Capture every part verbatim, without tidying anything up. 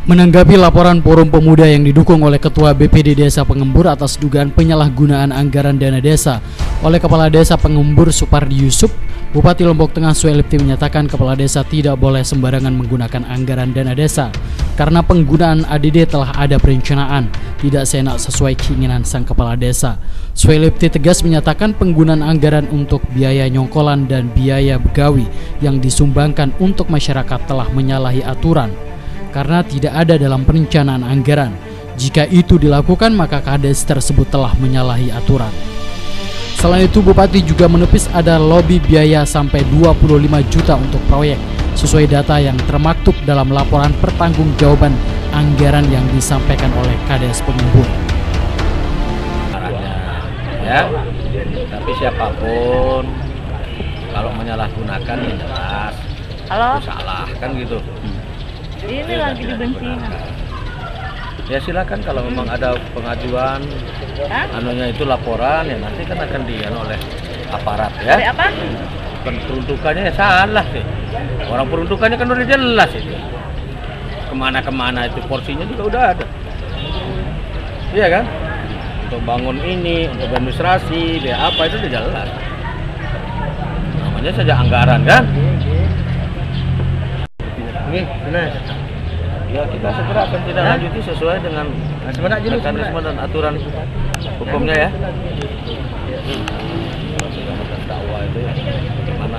Menanggapi laporan Forum Pemuda yang didukung oleh Ketua B P D Desa Pengembur atas dugaan penyalahgunaan anggaran dana desa oleh Kepala Desa Pengembur Supardi Yusuf, Bupati Lombok Tengah Suelipti menyatakan Kepala Desa tidak boleh sembarangan menggunakan anggaran dana desa karena penggunaan A D D telah ada perencanaan, tidak seenak sesuai keinginan sang Kepala Desa. Suelipti tegas menyatakan penggunaan anggaran untuk biaya nyongkolan dan biaya begawi yang disumbangkan untuk masyarakat telah menyalahi aturan karena tidak ada dalam perencanaan anggaran. Jika itu dilakukan, maka Kades tersebut telah menyalahi aturan. Selain itu, Bupati juga menepis ada lobby biaya sampai dua puluh lima juta untuk proyek, sesuai data yang termaktub dalam laporan pertanggungjawaban anggaran yang disampaikan oleh Kades Pengembur. Ya, tapi siapapun kalau menyalahgunakan ya jelas Halo? itu salah kan gitu. Ini lagi di bensingan. Ya silakan kalau memang ada pengajuan, Hah? anunya itu laporan ya nanti kan akan dian oleh aparat ya. Dari apa? Peruntukannya ya salah sih. Orang peruntukannya kan udah jelas itu. Kemana-kemana itu porsinya juga udah ada. Iya kan? Untuk bangun ini, untuk administrasi, biaya apa itu udah jelas. Namanya saja anggaran kan? Ini benar. Ya kita segera akan tidak lanjuti sesuai dengan mekanisme dan aturan hukumnya ya. Dakwah itu ya bagaimana?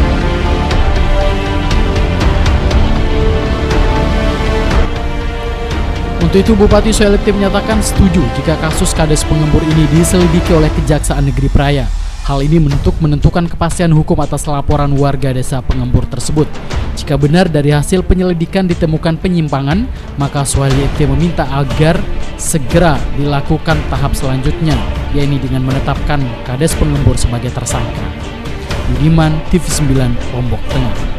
Untuk itu, Bupati Suelipti menyatakan setuju jika kasus Kades Pengembur ini diselidiki oleh Kejaksaan Negeri Praia. Hal ini untuk menentukan kepastian hukum atas laporan warga desa Pengembur tersebut. Jika benar dari hasil penyelidikan ditemukan penyimpangan, maka Suelipti meminta agar segera dilakukan tahap selanjutnya, yaitu dengan menetapkan Kades Pengembur sebagai tersangka. Budiman, T V sembilan, Lombok Tengah.